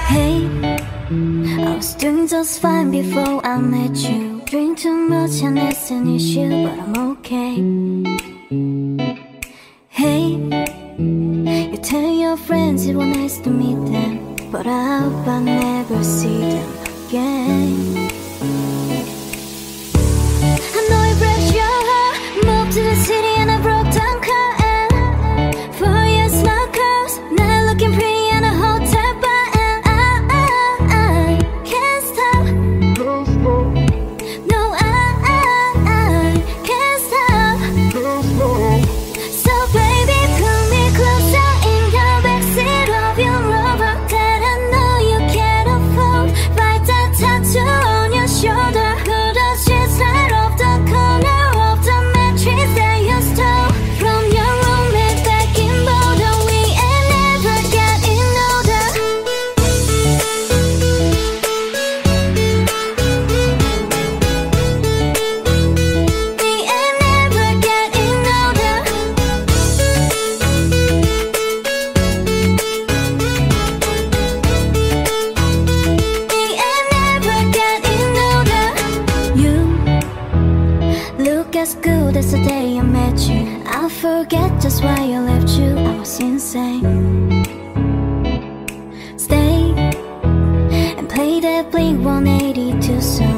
Hey, I was doing just fine before I met you. Drink too much and it's an issue, but I'm okay. Hey, you tell your friends it was nice to meet them, but I hope I never see them again. I know it breaks your heart. Moved to the city and I broke down car. 4 years my clothes, now looking pretty in a hotel bar. And I can't stop. No, I can't stop. So baby, pull me closer in the backseat of your Rover that I know you can't afford. Write that tattoo on your shoulder. Put the sheets right off the corner of the mattress that you stole from your roommate back in Boulder. We ain't never getting older. We ain't never getting older. We ain't never getting older. You look as good as the day I met you. I forget just why I left you. I was insane. Stay and play that Blink-182 song.